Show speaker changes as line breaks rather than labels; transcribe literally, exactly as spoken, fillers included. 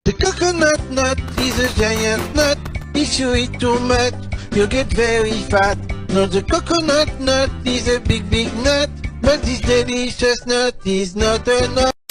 The coconut nut is a giant nut. If you eat too much, you'll get very fat. No, the coconut nut is a big, big nut, but this delicious nut is not a nut.